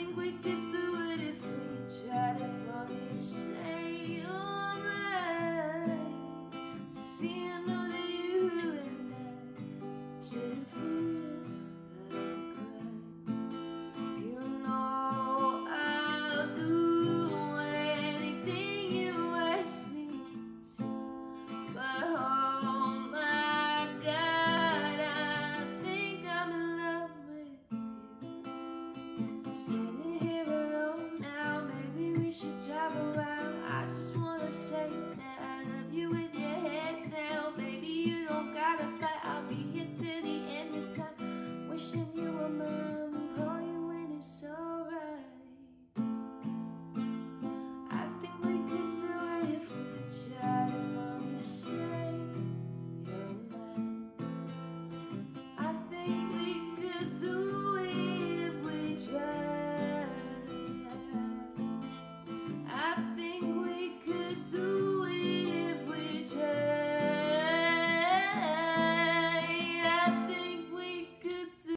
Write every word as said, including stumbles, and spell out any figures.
think we could do it if we tried. It's funny to say, oh man, Sofia, I know that you and I shouldn't feel like that. You know I'll do anything you ask me to, but oh my God, I think I'm in love with you.